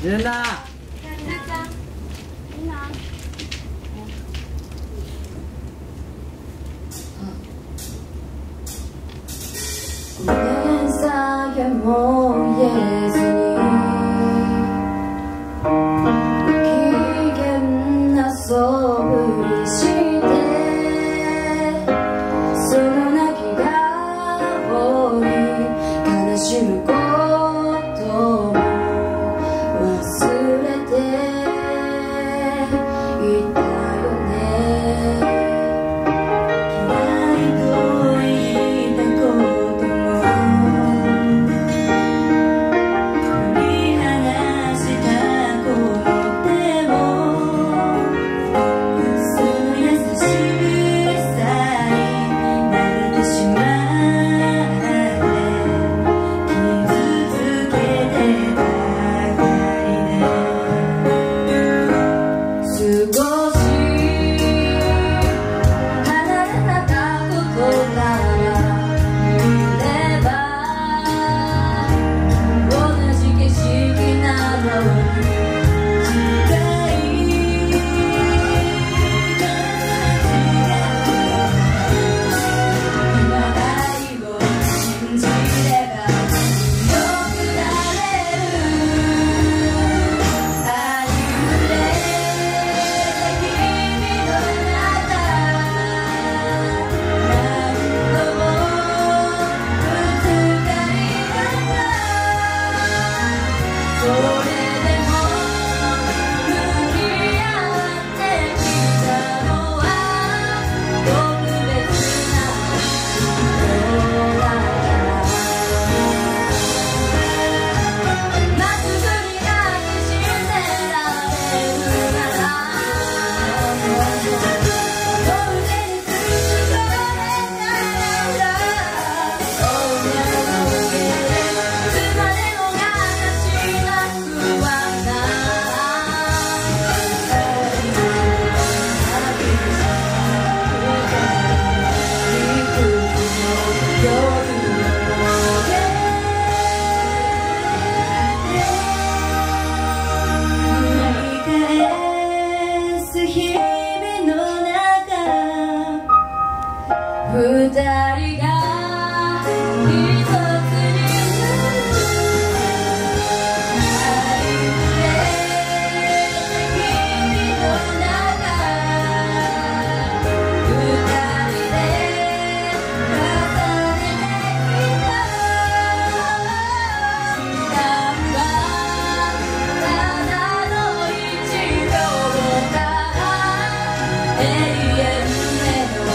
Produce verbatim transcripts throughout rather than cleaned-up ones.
ルナごめんさえも言えずに不機嫌な素振りしてその泣き顔に悲しむことも忘れていたよね。嫌いと言ったことも振り離したこの手もその優しさに慣れてしまって傷つけてばかりで少し離れなかったことから見れば同じ景色なのに近い今愛を信じれば良くなれるありふれ君の中何度もぶつかり合ったそれでも向き合ってきたのは特別な人だからまっすぐに抱きしめられるなら両腕に包まれたらそうやっていつまでもがしなくは日々の中二人が一つになるありふれ君の中二人で重ねてきた時間はただの一秒から永遠への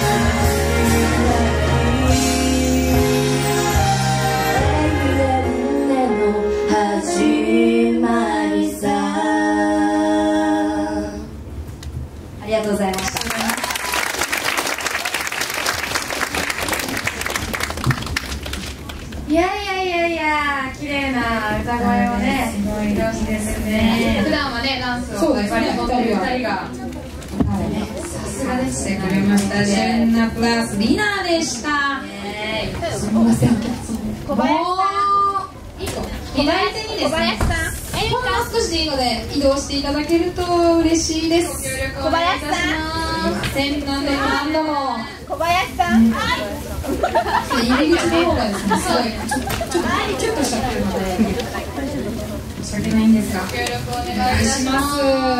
始まりさ。ありがとうございました。 いやいやいやいや、綺麗な歌声をね、披露しですね。普段はね、ダンスをバリバリ踊ってるふたりが、さすがですね、くれましたね。ジェンナプラスリナでした。すみません。小林さん、いいと左手にですね、小林さん、ほんの少しでいいので移動していただけると嬉しいです。ご協力お願いいたします。何度も何度も。小林さん、はい。入り口の方がですね、すごいちょっとちょっとキュッとしちゃってるので申し訳ないんですが、ご協力お願いします。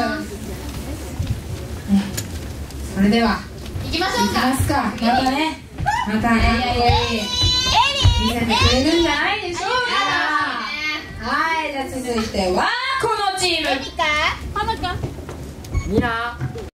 ね、それでは行きましょうか。行きますか。またね、またかっこいい見せてくれるんじゃないでしょうか。はい、じゃあ続いてはこのチーム。 ミカ、ママか。 ミナ